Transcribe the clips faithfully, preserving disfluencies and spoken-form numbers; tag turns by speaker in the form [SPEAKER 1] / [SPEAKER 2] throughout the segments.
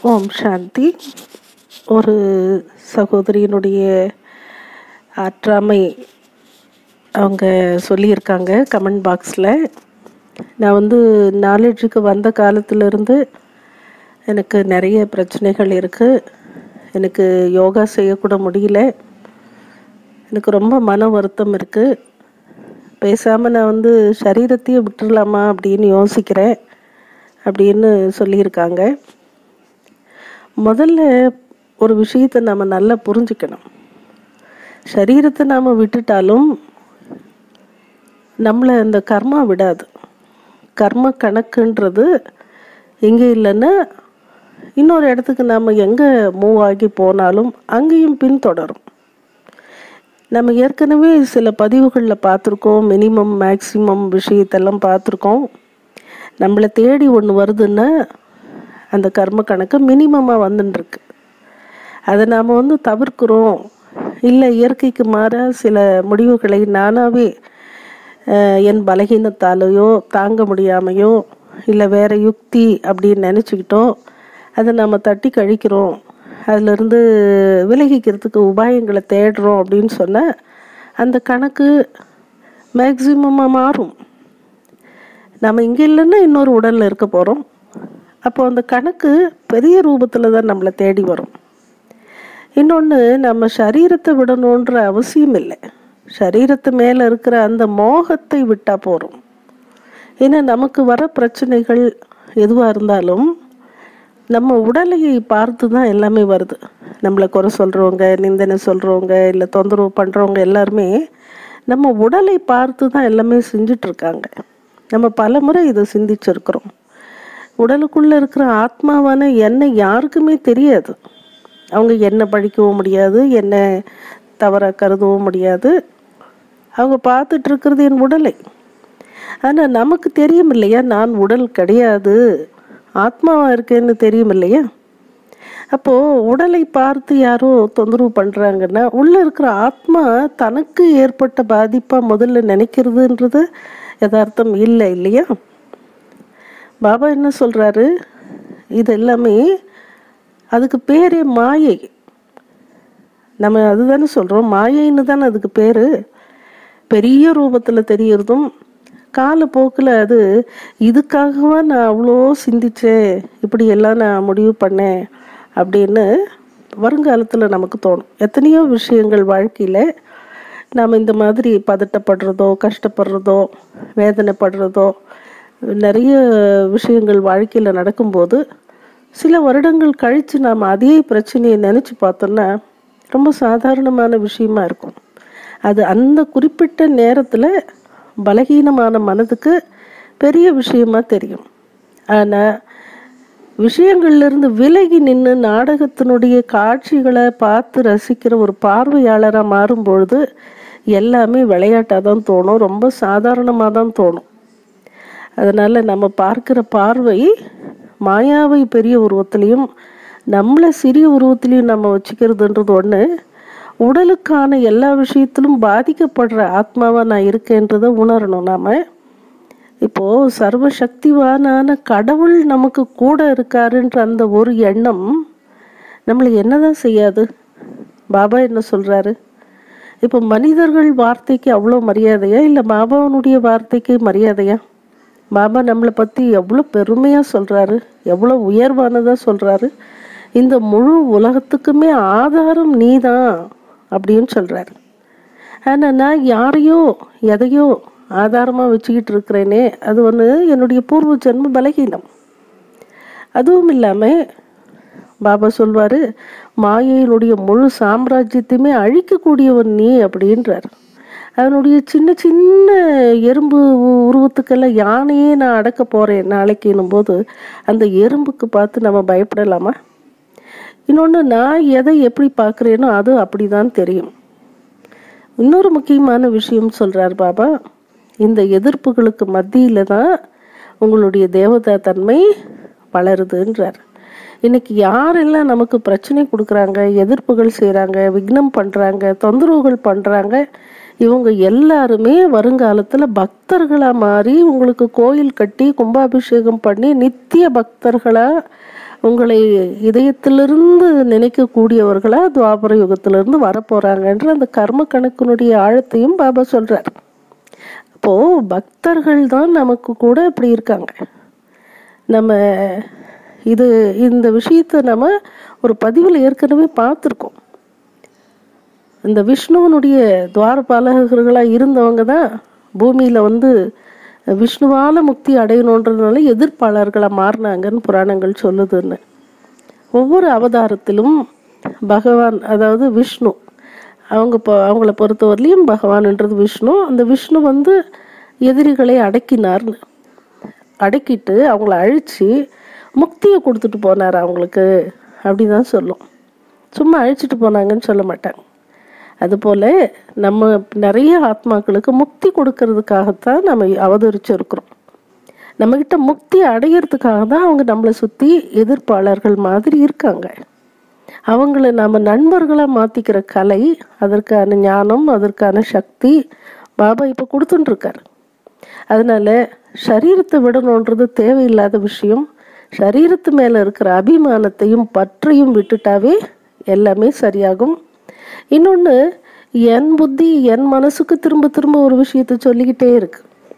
[SPEAKER 1] ஓம் சாந்தி. ஒரு சகோதரியினுடைய ஆற்றாமை அவங்க சொல்லியிருக்காங்க கமெண்ட் பாக்ஸில். நான் வந்து நாலேஜுக்கு வந்த காலத்திலிருந்து எனக்கு நிறைய பிரச்சனைகள் இருக்குது. எனக்கு யோகா செய்யக்கூட முடியல. எனக்கு ரொம்ப மன வருத்தம் இருக்குது. பேசாமல் நான் வந்து சரீரத்தையே விட்டுடலாமா அப்படின்னு யோசிக்கிறேன் அப்படின்னு சொல்லியிருக்காங்க. முதல்ல ஒரு விஷயத்தை நம்ம நல்லா புரிஞ்சுக்கணும். சரீரத்தை நாம் விட்டுட்டாலும் நம்மளை அந்த கர்மா விடாது. கர்ம கணக்குன்றது எங்கே இல்லைன்னா இன்னொரு இடத்துக்கு நாம் எங்கே மூவ் ஆகி போனாலும் அங்கேயும் பின்தொடரும். நம்ம ஏற்கனவே சில பதிவுகளில் பார்த்துருக்கோம். மினிமம் மேக்சிமம் விஷயத்தெல்லாம் பார்த்துருக்கோம். நம்மளை தேடி ஒன்று வருதுன்னா அந்த கர்ம கணக்கு மினிமமாக வந்துட்டுருக்கு. அதை நாம் வந்து தவிர்க்கிறோம். இல்லை இயற்கைக்கு மாற சில முடிவுகளை நானாகவே என் பலகீனத்தாலேயோ தாங்க முடியாமையோ இல்லை வேறு யுக்தி அப்படின்னு நினச்சிக்கிட்டோ அதை நாம் தட்டி கழிக்கிறோம். அதிலிருந்து விலகிக்கிறதுக்கு உபாயங்களை தேடுறோம் அப்படின்னு சொன்னால் அந்த கணக்கு மேக்சிமமாக மாறும். நம்ம இங்கே இல்லைன்னா இன்னொரு உடலில் இருக்க போகிறோம். அப்போ அந்த கணக்கு பெரிய ரூபத்தில் தான் நம்மளை தேடி வரும். இன்னொன்று, நம்ம சரீரத்தை விடணுன்ற அவசியம் இல்லை. சரீரத்து மேலே இருக்கிற அந்த மோகத்தை விட்டால் போகிறோம். ஏன்னா நமக்கு வர பிரச்சனைகள் எதுவாக இருந்தாலும் நம்ம உடலையை பார்த்து தான் எல்லாமே வருது. நம்மளை குறை சொல்கிறவங்க, நிந்தனை சொல்கிறவங்க, இல்லை தொந்தரவு பண்ணுறவங்க எல்லாருமே நம்ம உடலை பார்த்து தான் எல்லாமே செஞ்சிட்ருக்காங்க. நம்ம பல முறை இதை சிந்திச்சிருக்கிறோம். உடலுக்குள்ளே இருக்கிற ஆத்மாவான என்ன யாருக்குமே தெரியாது. அவங்க என்ன படிக்கவும் முடியாது, என்ன தவறாக கருதவும் முடியாது. அவங்க பார்த்துட்டு இருக்கிறது என் உடலை. ஆனால் நமக்கு தெரியும் இல்லையா, நான் உடல் கிடையாது, ஆத்மாவாக இருக்கேன்னு தெரியும் இல்லையா. அப்போது உடலை பார்த்து யாரோ தொந்தரவு பண்ணுறாங்கன்னா உள்ளே இருக்கிற ஆத்மா தனக்கு ஏற்பட்ட பாதிப்பாக முதல்ல நினைக்கிறதுன்றது யதார்த்தம் இல்லை இல்லையா. பாபா என்ன சொல்கிறாரு, இது எல்லாமே அதுக்கு பேரே மாயை. நம்ம அதுதானே சொல்கிறோம், மாயைன்னு தானே அதுக்கு பேர். பெரிய ரூபத்தில் தெரியறதும் காலப்போக்கில் அது இதுக்காகவா நான் அவ்வளோ சிந்திச்சேன், இப்படியெல்லாம் நான் முடிவு பண்ணேன் அப்படின்னு வருங்காலத்தில் நமக்கு தோணும். எத்தனையோ விஷயங்கள் வாழ்க்கையில் நாம் இந்த மாதிரி பதட்டப்படுறதோ கஷ்டப்படுறதோ வேதனைப்படுறதோ நிறைய விஷயங்கள் வாழ்க்கையில் நடக்கும்போது சில வருடங்கள் கழித்து நாம் அதே பிரச்சனையை நினச்சி பார்த்தோன்னா ரொம்ப சாதாரணமான விஷயமா இருக்கும். அது அந்த குறிப்பிட்ட நேரத்தில் பலகீனமான மனதுக்கு பெரிய விஷயமா தெரியும். ஆனால் விஷயங்கள்லேருந்து விலகி நின்று நாடகத்தினுடைய காட்சிகளை பார்த்து ரசிக்கிற ஒரு பார்வையாளராக மாறும்பொழுது எல்லாமே விளையாட்டாக தான் தோணும், ரொம்ப சாதாரணமாக தான் தோணும். அதனால் நம்ம பார்க்குற பார்வை மாயாவை பெரிய உருவத்திலையும் நம்மளை சிறிய உருவத்திலையும் நம்ம வச்சுக்கிறதுன்றது ஒன்று. உடலுக்கான எல்லா விஷயத்திலும் பாதிக்கப்படுற ஆத்மாவாக நான் இருக்கேன்றதை உணரணும். நாம் இப்போது சர்வசக்திவானான கடவுள் நமக்கு கூட இருக்காருன்ற அந்த ஒரு எண்ணம் நம்மளை என்ன தான் செய்யாது. பாபா என்ன சொல்கிறாரு, இப்போ மனிதர்கள் வார்த்தைக்கு அவ்வளோ மரியாதையா, இல்லை பாபாவனுடைய வார்த்தைக்கு மரியாதையா? பாபா நம்மளை பற்றி எவ்வளோ பெருமையாக சொல்கிறாரு, எவ்வளோ உயர்வானதாக சொல்கிறாரு. இந்த முழு உலகத்துக்குமே ஆதாரம் நீ தான் அப்படின்னு சொல்கிறாரு. ஆனால் நான் யாரையோ எதையோ ஆதாரமாக வச்சுக்கிட்டு இருக்கிறேனே, அது ஒன்று என்னுடைய பூர்வ ஜென்ம பலகீனம். அதுவும் இல்லாமல் பாபா சொல்வார், மாயையினுடைய முழு சாம்ராஜ்யத்தையுமே அழிக்கக்கூடியவன் நீ அப்படின்றார். அதனுடைய சின்ன சின்ன எறும்பு உருவத்துக்கெல்லாம் யானையே நான் அடக்க போகிறேன் நாளைக்குன்னும் போது அந்த எறும்புக்கு பார்த்து நம்ம பயப்படலாமா? இன்னொன்று, நான் எதை எப்படி பார்க்குறேனோ அது அப்படி தான் தெரியும். இன்னொரு முக்கியமான விஷயம் சொல்கிறார் பாபா, இந்த எதிர்ப்புகளுக்கு மத்தியில் தான் உங்களுடைய தேவதா தன்மை வளருதுன்றார். இன்றைக்கி யாரெல்லாம் நமக்கு பிரச்சனை கொடுக்குறாங்க, எதிர்ப்புகள் செய்கிறாங்க, விக்னம் பண்ணுறாங்க, தொந்தரவுகள் பண்ணுறாங்க, இவங்க எல்லாருமே வருங்காலத்தில் பக்தர்களாக மாறி உங்களுக்கு கோயில் கட்டி கும்பாபிஷேகம் பண்ணி நித்திய பக்தர்களாக உங்களை இதயத்திலிருந்து நினைக்கக்கூடியவர்களாக துவாபர யுகத்திலிருந்து வரப்போகிறாங்கன்ற அந்த கர்ம கணக்கினுடைய ஆழத்தையும் பாபா சொல்கிறார். அப்போது பக்தர்கள் தான் நமக்கு கூட இப்படி இருக்காங்க. நம்ம இது இந்த விஷயத்தை நம்ம ஒரு பதிவில் ஏற்கனவே பார்த்துருக்கோம். இந்த விஷ்ணுவனுடைய துவாரபாலகர்களாக இருந்தவங்க தான் பூமியில் வந்து விஷ்ணுவால் முக்தி அடையணுன்றதுனால எதிர்ப்பாளர்களாக மாறினாங்கன்னு புராணங்கள் சொல்லுதுன்னு. ஒவ்வொரு அவதாரத்திலும் பகவான், அதாவது விஷ்ணு, அவங்க இப்போ அவங்கள பொறுத்தவரையிலையும் பகவான்ன்றது விஷ்ணு. அந்த விஷ்ணு வந்து எதிரிகளை அடக்கினார்னு, அடக்கிட்டு அவங்கள அழித்து முக்தியை கொடுத்துட்டு போனார் அவங்களுக்கு அப்படி தான் சொல்லும். சும்மா அழிச்சிட்டு போனாங்கன்னு சொல்ல மாட்டாங்க. அதுபோல் நம்ம நிறைய ஆத்மாக்களுக்கு முக்தி கொடுக்கறதுக்காகத்தான் நம்ம அவதரிச்சிருக்கிறோம். நம்மக்கிட்ட முக்தி அடையிறதுக்காக தான் அவங்க நம்மளை சுற்றி எதிர்ப்பாளர்கள் மாதிரி இருக்காங்க. அவங்கள நம்ம நண்பர்களாக மாற்றிக்கிற கலை, அதற்கான ஞானம், அதற்கான சக்தி பாபா இப்போ கொடுத்துட்டுருக்கார். அதனால் சரீரத்தை விடணுன்றது தேவையில்லாத விஷயம். சரீரத்து மேலே இருக்கிற அபிமானத்தையும் பற்றையும் விட்டுட்டாவே எல்லாமே சரியாகும். இன்னொன்று, என் புத்தி என் மனசுக்கு திரும்ப திரும்ப ஒரு விஷயத்தை சொல்லிக்கிட்டே இருக்கு.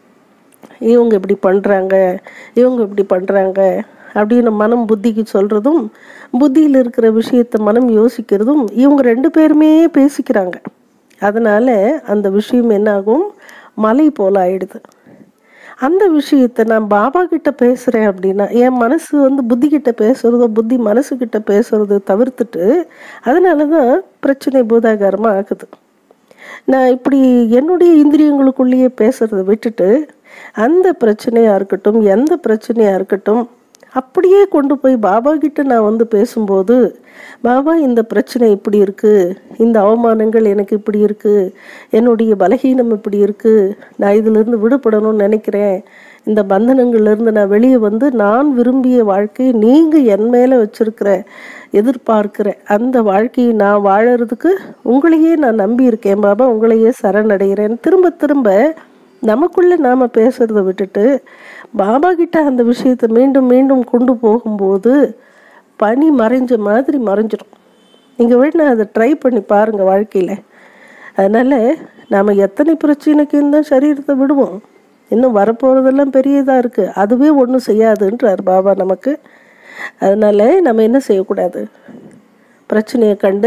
[SPEAKER 1] இவங்க இப்படி பண்ணுறாங்க, இவங்க இப்படி பண்ணுறாங்க அப்படின்னு மனம் புத்திக்கு சொல்கிறதும், புத்தியில் இருக்கிற விஷயத்தை மனம் யோசிக்கிறதும் இவங்க ரெண்டு பேருமே பேசிக்கிறாங்க. அதனால் அந்த விஷயம் என்னாகும், மலை போல் ஆயிடுது. அந்த விஷயத்தை நான் பாபா கிட்ட பேசுகிறேன் அப்படின்னா என் மனசு வந்து புத்தி கிட்ட பேசுகிறதோ புத்தி மனசுக்கிட்ட பேசுகிறதோ தவிர்த்துட்டு, அதனால தான் பிரச்சனை பூதாகாரமாக ஆகுது. நான் இப்படி என்னுடைய இந்திரியங்களுக்குள்ளேயே பேசுகிறத விட்டுட்டு அந்த பிரச்சனையாக இருக்கட்டும், எந்த பிரச்சனையாக இருக்கட்டும், அப்படியே கொண்டு போய் பாபா கிட்ட நான் வந்து பேசும்போது, பாபா இந்த பிரச்சனை இப்படி இருக்குது, இந்த அவமானங்கள் எனக்கு இப்படி இருக்குது, என்னுடைய பலகீனம் இப்படி இருக்குது, நான் இதிலிருந்து விடுபடணும்னு நினைக்கிறேன், இந்த பந்தனங்கள்லேருந்து நான் வெளியே வந்து நான் விரும்பிய வாழ்க்கையை நீங்கள் என் மேலே வச்சுருக்கிற எதிர்பார்க்கிற அந்த வாழ்க்கையை நான் வாழறதுக்கு உங்களையே நான் நம்பி இருக்கேன் பாபா, உங்களையே சரணடைகிறேன். திரும்ப திரும்ப நமக்குள்ளே நாம் பேசுகிறத விட்டுட்டு பாபா கிட்ட அந்த விஷயத்தை மீண்டும் மீண்டும் கொண்டு போகும்போது பனி மறைஞ்ச மாதிரி மறைஞ்சிடும். நீங்கள் வேணா அதை ட்ரை பண்ணி பாருங்கள் வாழ்க்கையில். அதனால் நாம் எத்தனை பிரச்சனைக்கு இருந்தால் சரீரத்தை விடுவோம், இன்னும் வரப்போகிறதெல்லாம் பெரியதாக இருக்குது, அதுவே ஒன்றும் செய்யாதுன்றார் பாபா நமக்கு. அதனால் நம்ம என்ன செய்யக்கூடாது, பிரச்சனையை கண்டு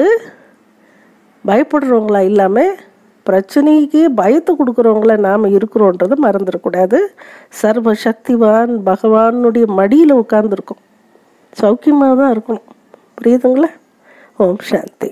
[SPEAKER 1] பயப்படுறவங்களா இல்லாமல் பிரச்சனைக்கு பயத்தை கொடுக்குறவங்கள நாம் இருக்கிறோன்றதை மறந்துடக்கூடாது. சர்வ சக்திவான் பகவானுடைய மடியில் உட்கார்ந்துருக்கோம், சௌக்கியமாக தான் இருக்கணும். புரியுதுங்களா? ஓம் சாந்தி.